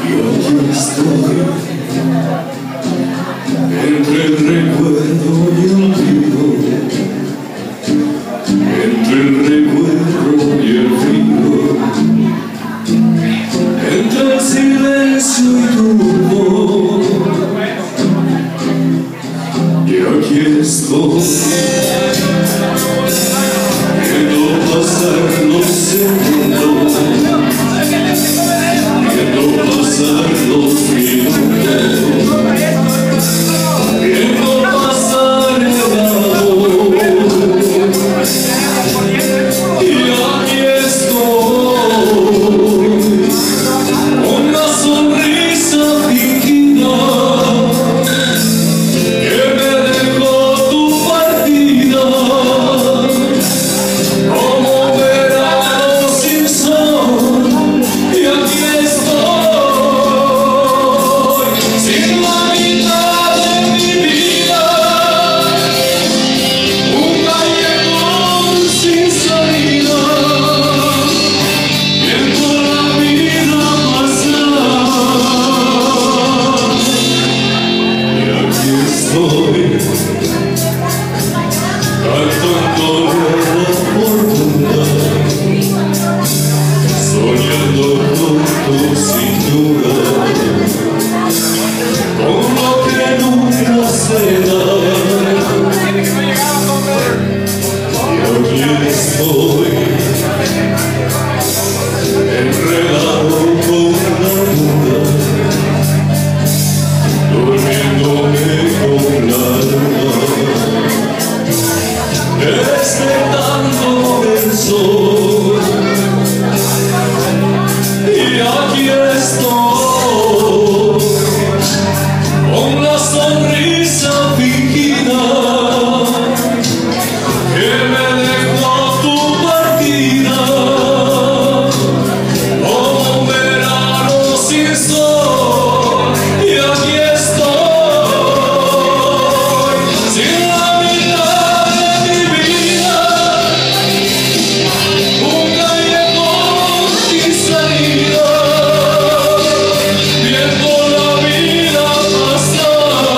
aquí estoy, entre el recuerdo y el olvido, entre el recuerdo y el frío, entre el silencio y tu voz. Y aquí estoy, viendo pasar los segundos, viendo pasar los minutos, viendo pasar el amor. Y aquí estoy, una sonrisa fingida que me dejó tu partida, como verano sin sol. Y aquí estoy, sin la mitad de mi vida, un callejón sin salida, viendo la vida pasar. Y aquí estoy, cantando la fortuna, soñando con tu cintura, con lo que nunca será. Y aquí estoy, enredado con la duda, durmiéndome con la luna, despertando el sol. Y aquí estoy, con la sonrisa fingida que me dejó tu partida, como un verano sin sol. Y aquí estoy, sin la mitad de mi vida, un callejón sin salida, viendo la vida pasar.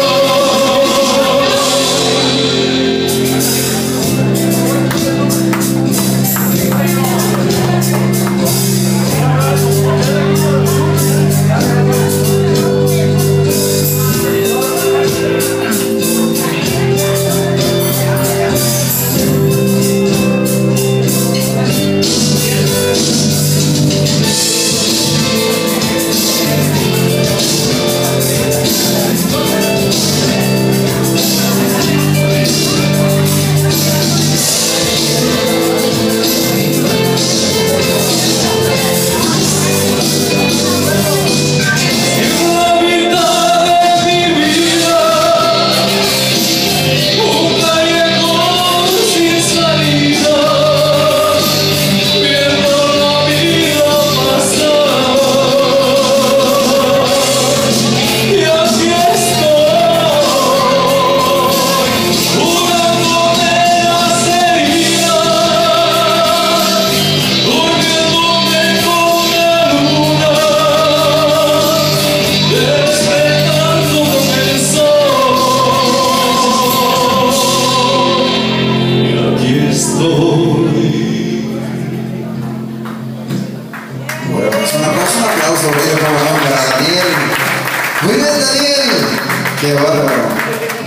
Bueno, pues un aplauso bello para Daniel. Muy bien, Daniel. Qué bárbaro.